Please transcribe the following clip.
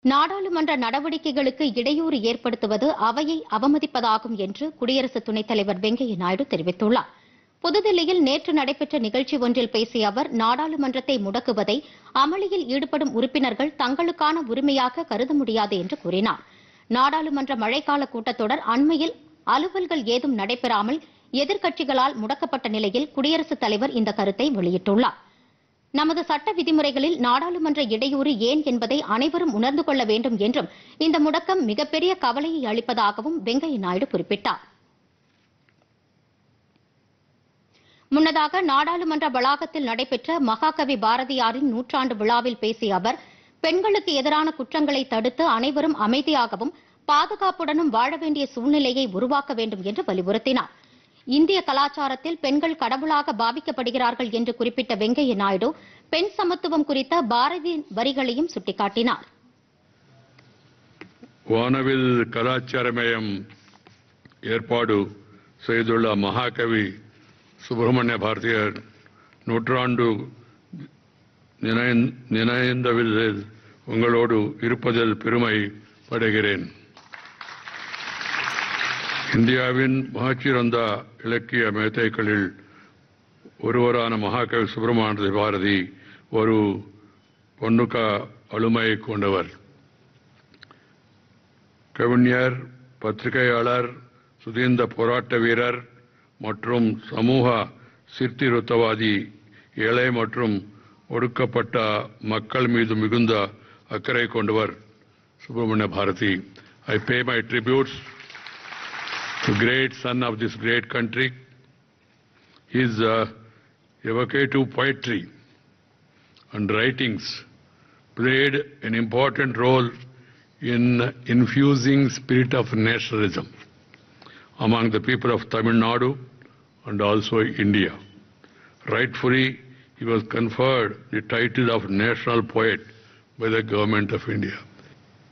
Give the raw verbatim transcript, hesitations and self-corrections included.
நாடாளுமன்ற நடவடிக்கைகளுக்கு இடையூறு ஏற்படுத்துவது அவையை அவமதிப்பதாகும் என்று குடியரசு துணைத் தலைவர் வெங்கையா நாயுடு தெரிவித்துள்ளார். புதுதில்லியில் நேற்று நடைபெற்ற நிகழ்ச்சி ஒன்றில் பேசிய அவர், நாடாளுமன்றத்தை முடக்குவதை அமளியில் ஈடுபடும் உறுப்பினர்கள் தங்களுக்கான உரிமையாக கருத முடியாது என்று கூறினார். நாடாளுமன்ற மழைக்கால கூட்டத்தொடர் அண்மையில் அலுவல்கள் ஏதும் நடைபெறாமல் எதிர்க்கட்சிகளால் முடக்கப்பட்ட நிலையில் குடியரசுத் தலைவர் இந்த கருத்தை வெளியிட்டுள்ளார். நமது சட்ட விதிமுறைகளில் நாடாளுமன்ற இடையூறு ஏன் என்பதை அனைவரும் உணர்ந்து கொள்ள வேண்டும் என்றும் இந்த முடக்கம் மிகப்பெரிய கவலையை அளிப்பதாகவும் வெங்கையா நாயுடு குறிப்பிட்டார். முன்னதாக நாடாளுமன்ற வளாகத்தில் நடைபெற்ற மகாகவி பாரதியாரின் நூற்றாண்டு விழாவில் பேசிய அவர், பெண்களுக்கு எதிரான குற்றங்களை தடுத்து அனைவரும் அமைதியாகவும் பாதுகாப்புடனும் வாழ வேண்டிய சூழ்நிலையை உருவாக்க வேண்டும் என்று வலியுறுத்தினார். இந்திய கலாச்சாரத்தில் பெண்கள் கடவுளாக பாவிக்கப்படுகிறார்கள் என்று குறிப்பிட்ட வெங்கையா நாயுடு பெண் சமத்துவம் குறித்த பாரதியின் வரிகளையும் சுட்டிக்காட்டினார். வானவில் கலாச்சார மையம் ஏற்பாடு செய்துள்ள மகாகவி சுப்பிரமணிய பாரதியார் நூற்றாண்டு நினைந்தவில் உங்களோடு இருப்பதில் பெருமை படுகிறேன். இந்தியாவின் மகச்சிறந்த இலக்கிய மேதைகளில் ஒருவரான மகாகவி சுப்பிரமணிய பாரதி ஒரு பொன்னுக்க ஆளுமையை கொண்டவர். கவிஞர், பத்திரிகையாளர், சுதந்திர போராட்ட வீரர் மற்றும் சமூக சீர்திருத்தவாதி, ஏழை மற்றும் ஒடுக்கப்பட்ட மக்கள் மீது மிகுந்த அக்கறை கொண்டவர் Subramaniya Bharathi. I pay my tributes to great son of this great country. His uh, evocative poetry and writings played an important role in infusing spirit of nationalism among the people of Tamil Nadu and also India. Rightfully, he was conferred the title of national poet by the government of India.